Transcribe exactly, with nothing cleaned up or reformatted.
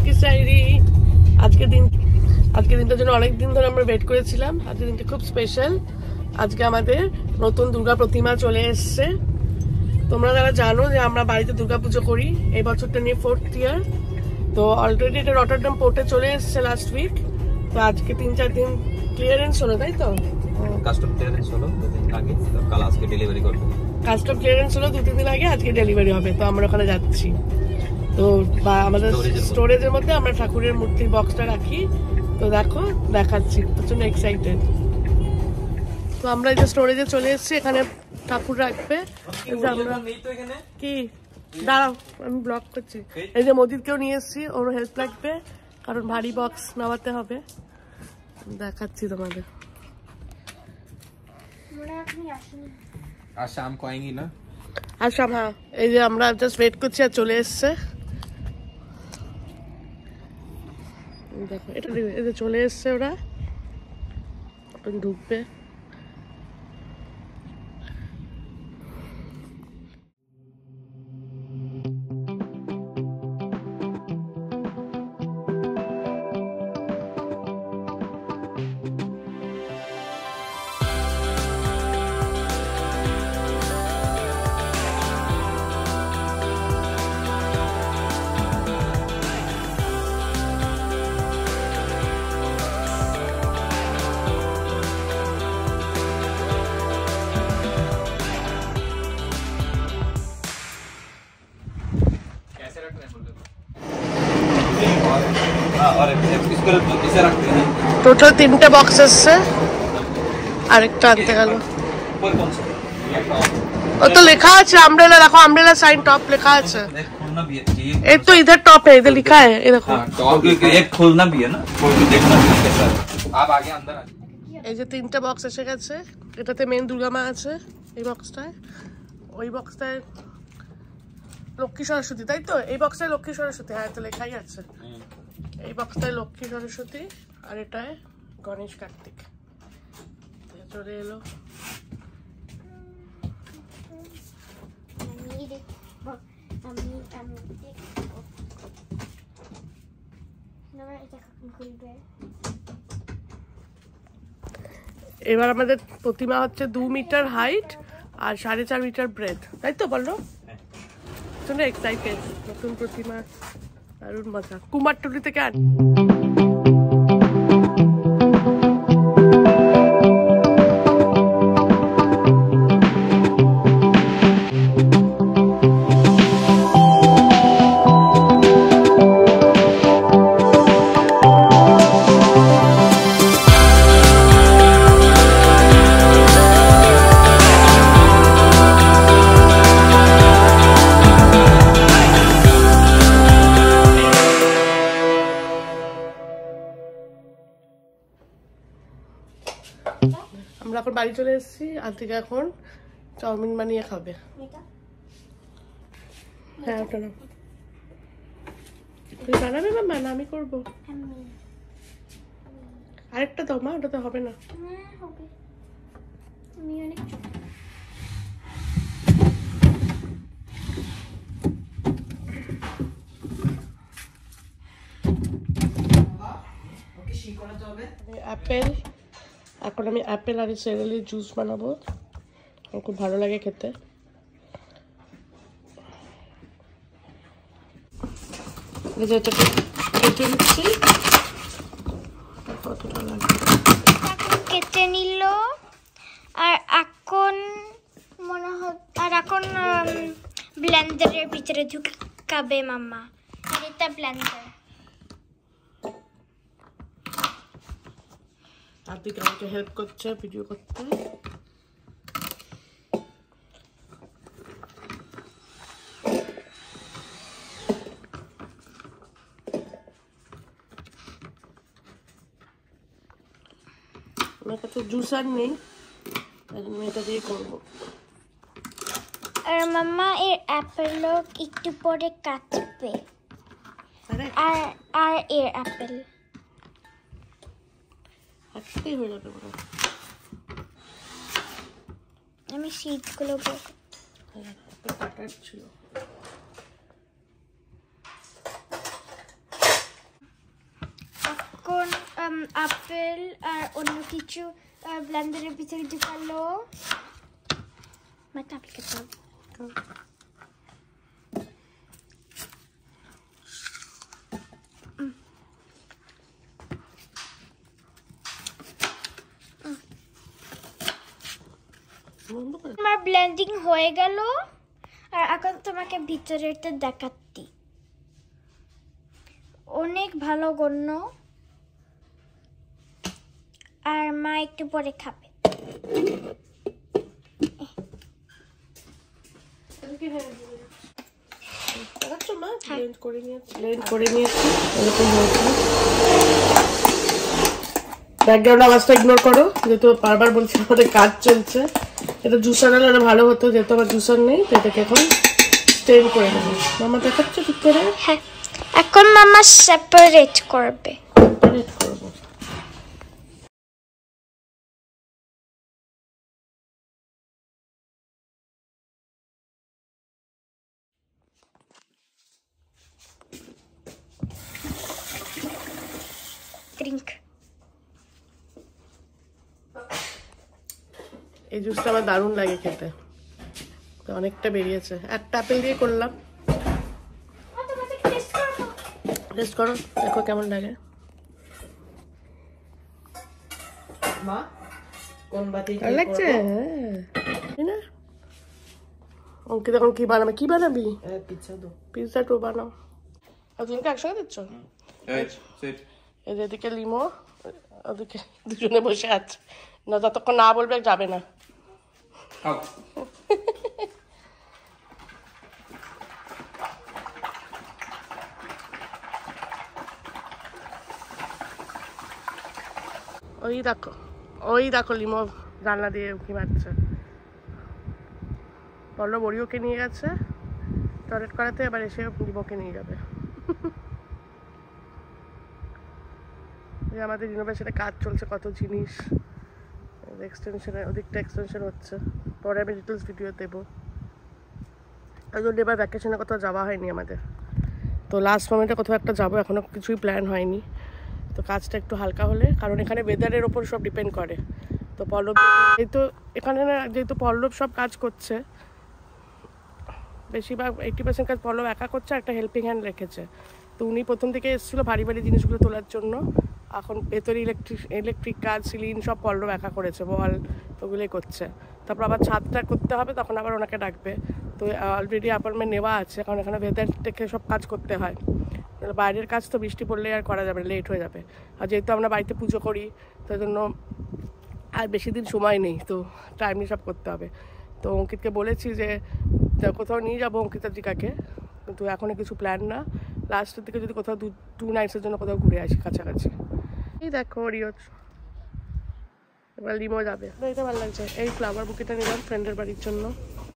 Pinki's diary. আজকে দিন আজকে দিনটার জন্য অনেক দিন ধরে আমরা ওয়েট করেছিলাম। আজকে দিনটা খুব স্পেশাল। আজকে আমাদের নতুন দুর্গা প্রতিমা চলে এসছে। তোমরা যারা জানো যে আমরা বাড়িতে দুর্গা পুজো করি, এই বছরটা নিয়ে ফোর্থ ইয়ার। তো অলরেডি এটা রটারডাম পোর্টে চলে এসছে লাস্ট উইক। তো আজকে তিন চার দিন ক্লিয়ারেন্স হলো, তাই তো? কাস্টম ক্লিয়ারেন্স হলো দুদিন আগে, কাল আজকে ডেলিভারি করবে। কাস্টম ক্লিয়ারেন্স হলো দু তিন দিন আগে, আজকে ডেলিভারি হবে। তো আমরা ওখানে যাচ্ছি। তো আমাদের স্টোরেজের মধ্যে আমরা ঠাকুরের মূর্তির বক্সটা রাখি। তো দেখো দেখাচ্ছি, প্রচন্ড এক্সাইটেড। তো আমরা এই যে স্টোরেজে চলে এসেছি, এখানে ঠাকুর রাখবে। কি দাঁড়াও, আমি ব্লগ করছি। এই যে মজিদকেও নিয়ে এসেছি, ওর হেল্প লাগবে কারণ ভারী বক্স নামাতে হবে। দেখাচ্ছি তোমাদের। আর শাম কয়েঙ্গি না, আর শাম, হ্যাঁ এই যে আমরা জাস্ট ওয়েট করছি আর চলে এসছে। দেখো এটা এই যে চলে এসছে, ওরা ঢুকবে। টোটাল তিনটে বক্স এসছে, আরেকটা আনতে গেল। ও তো লেখা আছে আমব্রেলা, দেখো আমব্রেলা সাইন टॉप লেখা আছে। এই তো इधर टॉप है, इधर लिखा है, ये देखो। टॉप एक खोलना भी है ना, खोल के देखना भी है कैसा है। आप आगे अंदर आ जाइए। এই যে তিনটে বক্স এসে গেছে। এটাতে মেন দুর্গা মা আছে, এই বক্সটায়। ওই বক্সটায় লক্ষ্মী সরস্বতী, তাই তো? এই বক্সটায় লক্ষ্মী সরস্বতী, হ্যাঁ তো লেখাই আছে। এই বক্সটায় লক্ষ্মী সরস্বতী আর এটায় গণেশ কার্তিক। চলে এলো। এবার আমাদের প্রতিমা হচ্ছে দু মিটার হাইট আর সাড়ে চার মিটার ব্রেথ, তাই তো? বলো, শুনে এক্সাইটেড। নতুন প্রতিমা, দারুণ মজা। কুমারটুলি থেকে আন। আমরা এখন বাড়ি চলে এসেছি। আর থেকে এখন চাউমিন বানিয়ে খাবে। হ্যাঁ ওটা না, তুই বানাবে মামা না আমি করবো? আরেকটা দাও মা, ওটাতে হবে না। অ্যাপেল, এখন আমি অ্যাপেল আর সেরেলের জুস বানাবো। আমার খুব ভালো লাগে খেতে। কেটে নিল আর এখন মনে হয় আর এখন ব্লেন্ডারের ভিতরে ঢুকাবে মাম্মা। আর এটা ব্লেন্ডার। আদিক আমাকে হেল্প করছে ভিডিও করতে। আমার কাছে জুসার নেই, আমি এটা দিয়ে করবো। আর মাম্মা এর অ্যাপেল একটু পরে কাটবে। আর আর এর অ্যাপেল একসাথেই হয়ে যাবে বড়। আমি শীটগুলো কাটার ছিল। আপেল আর অন্য কিছু ব্লেন্ডারের ভিতরে ঢুকালো। মাথা আপেল খেতে হবে। আমার ব্লেন্ডিং হয়ে গেল আর এখন তোমাকে ভিতরেরটা দেখাচ্ছি। অনেক ভালো গন্ধ আর মা একটু পরে খাবে। ব্যাকগ্রাউন্ড আওয়াজটা ইগনোর করো, যেহেতু বারবার বলছি আমাদের কাজ চলছে। এটা জুসার হলে ভালো হতো, যেহেতু আমার জুসার নেই, তো এটাকে এখন স্টেন করে দেবো। মামা দেখাচ্ছ ঠিক করে? হ্যাঁ, এখন মামা সেপারেট করবে। সেপারেট করবো। ড্রিঙ্ক। এই জুসটা আমার দারুণ লাগে খেতে, তো অনেকটা বেরিয়েছে। একটা আপেল দিয়ে করলাম, টেস্ট করো, দেখো কেমন লাগে। মা কোন বাতি ভালো লাগছে? হ্যাঁ, অঙ্কিত এখন কি বানাবে? কি বানাবি? পিজ্জা দো। পিৎজা টো বানাও। আর দুজনকে একসঙ্গে দিচ্ছ? এই যে এদিকে লিমো, ওদিকে দুজনে বসে আছে, না যতক্ষণ না বলবে যাবে না। ওই দেখো, ওই দেখো লিমো জানলা দিয়ে উঁকি মারছে। পল্লব ওরিওকে নিয়ে গেছে টয়লেট করাতে, এবার এসে লিমোকে নিয়ে যাবে। আমাদের রিনোভেশনে কাজ চলছে, কত জিনিস এক্সটেনশনে, ওদিকটা এক্সটেনশন হচ্ছে, পরে আমি ডিটেলস ভিডিও দেবো। ওই জন্য এবার ভ্যাকেশনে কোথাও যাওয়া হয়নি আমাদের, তো লাস্ট মোমেন্টে কোথাও একটা যাবো, এখনও কিছুই প্ল্যান হয়নি। তো কাজটা একটু হালকা হলে, কারণ এখানে ওয়েদারের ওপর সব ডিপেন্ড করে। তো পল্লব যেহেতু এখানে না, যেহেতু পল্লব সব কাজ করছে, বেশিরভাগ এইটি পার্সেন্ট কাজ পল্লব একা করছে, একটা হেল্পিং হ্যান্ড রেখেছে। তো উনি প্রথম থেকে এসেছিলো ভারী ভারী জিনিসগুলো তোলার জন্য। এখন ভেতরে ইলেকট্রিক ইলেকট্রিক কাজ, সিলিং সব পল্লব একা করেছে, বল ওগুলোই করছে। তারপর আবার ছাদটা করতে হবে, তখন আবার ওনাকে ডাকবে। তো অলরেডি অ্যাপয়েন্টমেন্ট নেওয়া আছে, কারণ এখানে ভেতর থেকে সব কাজ করতে হয়। বাইরের কাজ তো বৃষ্টি পড়লে আর করা যাবে, লেট হয়ে যাবে। আর যেহেতু আমরা বাড়িতে পুজো করি, তো জন্য আর বেশি দিন সময় নেই, তো টাইমলি সব করতে হবে। তো অঙ্কিতকে বলেছি যে কোথাও নিয়ে যাবো অঙ্কিতা দিকাকে, কিন্তু এখনও কিছু প্ল্যান না। লাস্টের দিকে যদি কোথাও দু টু নাইটসের জন্য কোথাও ঘুরে আসি কাছাকাছি। এই দেখো রিও, এবার লিমো যাবে। এটা ভালো লাগছে। এই ফ্লাওয়ার বুকেটা নিলাম ফ্রেন্ডের বাড়ির জন্য।